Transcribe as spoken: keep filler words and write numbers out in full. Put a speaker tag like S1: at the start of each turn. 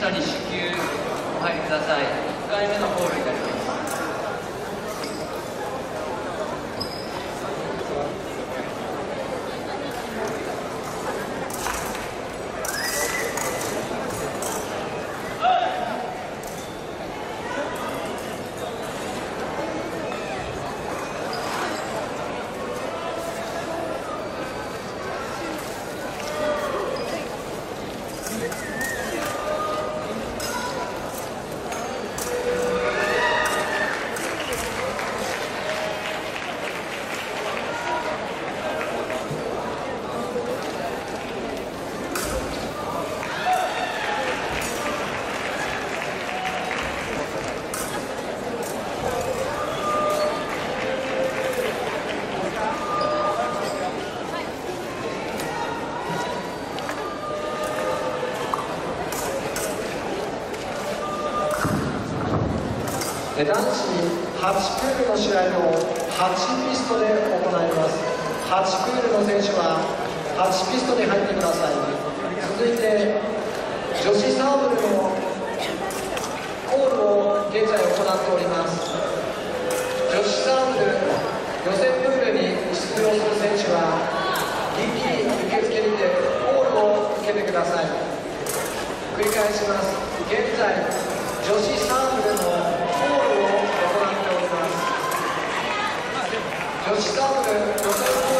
S1: 下に至急お入りください。いっかいめのホールになります。
S2: 男子はちプールの試合をはちピストで行います。はちプールの選手ははちピストに入ってください。続いて女子サーブルのコールを現在行っております。女子サーブル予選プールに出場する選手は臨機受付にてコールを受けてください。繰り返します。現在女子サーブルのコールを行っております。女子サーブル予選